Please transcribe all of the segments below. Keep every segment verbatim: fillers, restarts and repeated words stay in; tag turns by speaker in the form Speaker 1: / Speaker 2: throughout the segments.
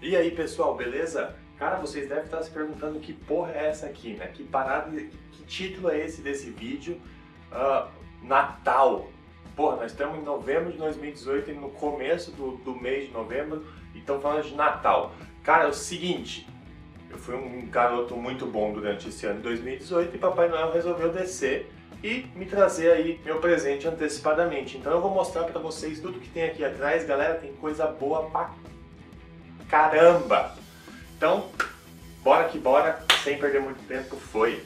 Speaker 1: E aí pessoal, beleza? Cara, vocês devem estar se perguntando que porra é essa aqui, né? Que parada, que título é esse desse vídeo? Uh, Natal. Porra, nós estamos em novembro de dois mil e dezoito e no começo do, do mês de novembro e estamos falando de Natal. Cara, é o seguinte, eu fui um garoto muito bom durante esse ano de dois mil e dezoito e Papai Noel resolveu descer e me trazer aí meu presente antecipadamente. Então eu vou mostrar pra vocês tudo que tem aqui atrás. Galera, tem coisa boa pra caramba! Então, bora que bora, sem perder muito tempo, foi!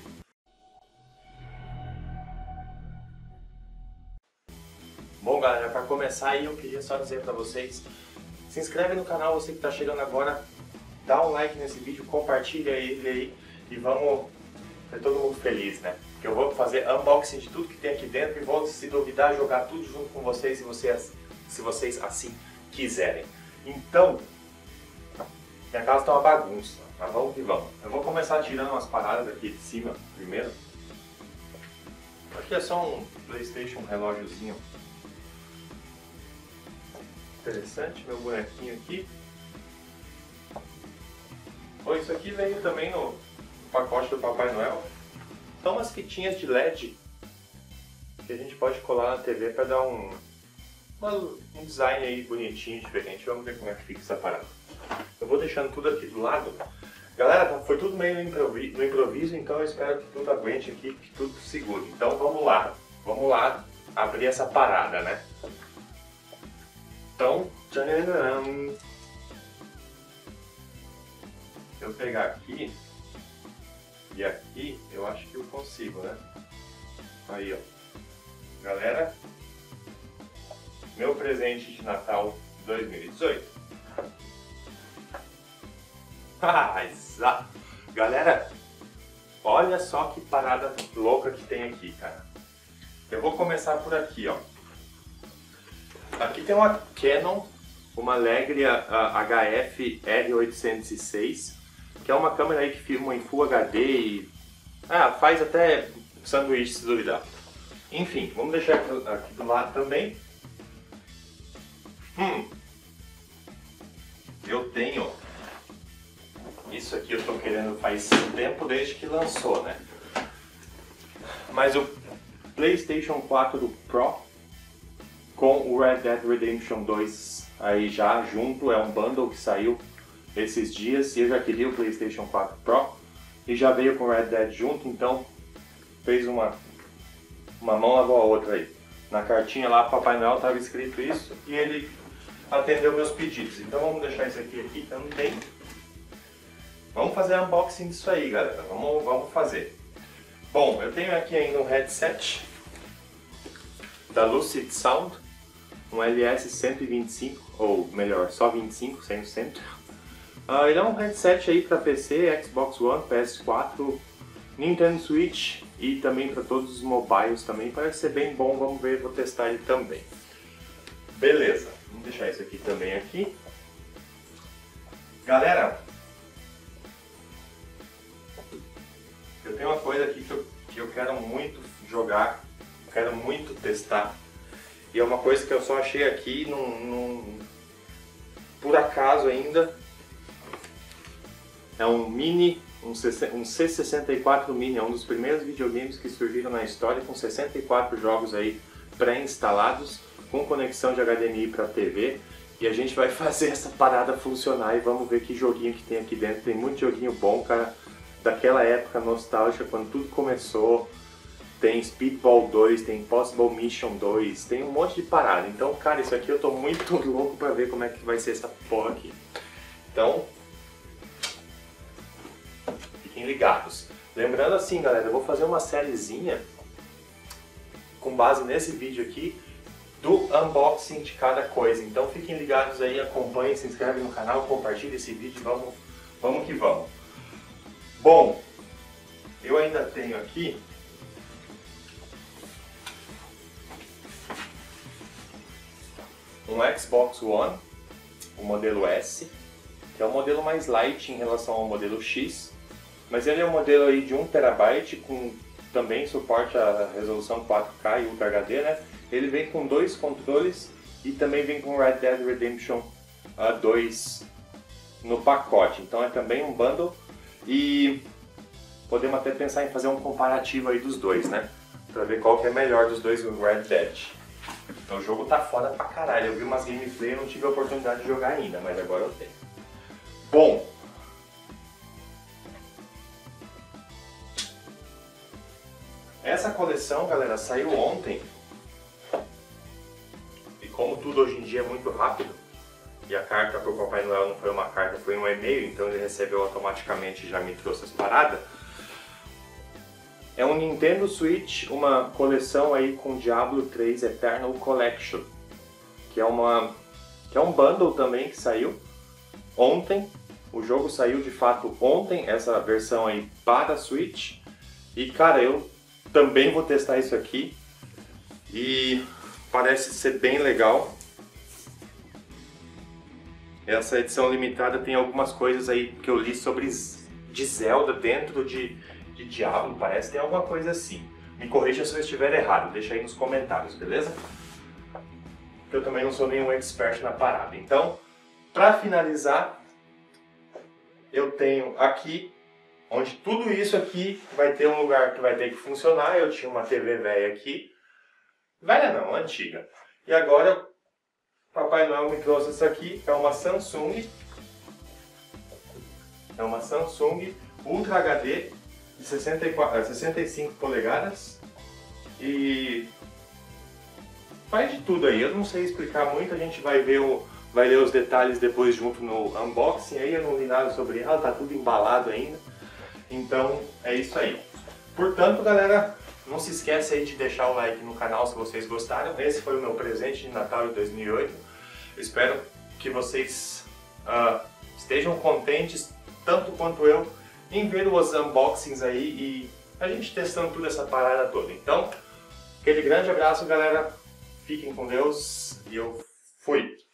Speaker 1: Bom galera, para começar aí eu queria só dizer pra vocês, se inscreve no canal, você que tá chegando agora, dá um like nesse vídeo, compartilha ele aí e vamos ser todo mundo feliz, né? Porque eu vou fazer unboxing de tudo que tem aqui dentro e vou, se duvidar, jogar tudo junto com vocês se vocês, se vocês assim quiserem. Então, minha casa tá uma bagunça, mas vamos que vamos. Eu vou começar tirando umas paradas aqui de cima primeiro. Aqui é só um PlayStation, um relógiozinho interessante, meu bonequinho aqui. Bom, isso aqui veio também no pacote do Papai Noel. São umas fitinhas de L E D que a gente pode colar na T V para dar um, uma, um design aí bonitinho, diferente. Vamos ver como é que fica essa parada. Eu vou deixando tudo aqui do lado. Galera, foi tudo meio no improviso, no improviso, então eu espero que tudo aguente aqui, que tudo segure. Então vamos lá, vamos lá abrir essa parada, né? Então, tcharam! Se eu pegar aqui e aqui, eu acho que eu consigo, né? Aí, ó. Galera, meu presente de Natal dois mil e dezoito. Ah, exato! Galera, olha só que parada louca que tem aqui, cara. Eu vou começar por aqui, ó. Aqui tem uma Canon, uma Legria H F R oitocentos e seis, que é uma câmera aí que filma em Full H D e ah, faz até sanduíche se duvidar. Enfim, vamos deixar aqui do lado também. Hum, eu tenho isso aqui, eu tô querendo faz tempo desde que lançou, né? Mas o PlayStation quatro Pro com o Red Dead Redemption dois aí já junto, é um bundle que saiu esses dias e eu já queria o PlayStation quatro Pro e já veio com o Red Dead junto, então fez uma, uma mão lavou a outra aí. Na cartinha lá, Papai Noel estava escrito isso e ele atendeu meus pedidos. Então vamos deixar isso aqui, aqui também. Vamos fazer unboxing disso aí, galera. Vamos, vamos fazer. Bom, eu tenho aqui ainda um headset da Lucid Sound, um L S cento e vinte e cinco, ou melhor, só vinte e cinco, sem o centro. Uh, ele é um headset aí para P C, Xbox One, P S quatro, Nintendo Switch e também para todos os mobiles também. Parece ser bem bom, vamos ver, vou testar ele também. Beleza, vamos deixar isso aqui também aqui. Galera, eu tenho uma coisa aqui que eu, que eu quero muito jogar, quero muito testar. E é uma coisa que eu só achei aqui, num, num, por acaso ainda. É um Mini, um, um C sessenta e quatro Mini, é um dos primeiros videogames que surgiram na história, com sessenta e quatro jogos aí pré-instalados, com conexão de H D M I para T V. E a gente vai fazer essa parada funcionar e vamos ver que joguinho que tem aqui dentro. Tem muito joguinho bom, cara, daquela época nostálgica, quando tudo começou. Tem Speedball dois, tem Impossible Mission dois, tem um monte de parada. Então, cara, isso aqui eu tô muito louco pra ver como é que vai ser essa porra aqui. Então, fiquem ligados. Lembrando assim, galera, eu vou fazer uma sériezinha com base nesse vídeo aqui do unboxing de cada coisa. Então, fiquem ligados aí, acompanhem, se inscrevem no canal, compartilhem esse vídeo, vamos, vamos que vamos. Bom, eu ainda tenho aqui um Xbox One, o modelo S, que é o modelo mais light em relação ao modelo X, mas ele é um modelo aí de um terabyte com também suporte à resolução quatro K e Ultra H D, né? Ele vem com dois controles e também vem com Red Dead Redemption dois no pacote. Então é também um bundle e podemos até pensar em fazer um comparativo aí dos dois, né? Pra ver qual que é melhor dos dois, o Red Dead. Então o jogo tá foda pra caralho. Eu vi umas gameplay e não tive a oportunidade de jogar ainda, mas agora eu tenho. Bom, essa coleção, galera, saiu ontem. E como tudo hoje em dia é muito rápido, e a carta pro Papai Noel não foi uma carta, foi um e-mail, então ele recebeu automaticamente e já me trouxe as paradas. É um Nintendo Switch, uma coleção aí com Diablo três Eternal Collection, que é uma que é um bundle também que saiu ontem. O jogo saiu de fato ontem, essa versão aí para Switch. E cara, eu também vou testar isso aqui e parece ser bem legal. Essa edição limitada tem algumas coisas aí que eu li sobre de Zelda dentro de, de Diablo, parece que tem alguma coisa assim. Me corrija se eu estiver errado, deixa aí nos comentários, beleza? Porque eu também não sou nenhum expert na parada. Então, para finalizar, eu tenho aqui, onde tudo isso aqui vai ter um lugar que vai ter que funcionar. Eu tinha uma T V velha aqui, velha não, antiga. E agora Papai Noel me trouxe essa aqui, é uma Samsung, é uma Samsung Ultra H D de sessenta e quatro, sessenta e cinco polegadas e faz de tudo aí. Eu não sei explicar muito, a gente vai ver, o, vai ler os detalhes depois junto no unboxing. Aí eu não li nada sobre ela, tá tudo embalado ainda, então é isso aí. Portanto, galera, não se esquece aí de deixar o like no canal se vocês gostaram. Esse foi o meu presente de Natal de dois mil e oito. Eu espero que vocês uh, estejam contentes, tanto quanto eu, em ver os unboxings aí e a gente testando toda essa parada toda. Então, aquele grande abraço, galera. Fiquem com Deus e eu fui!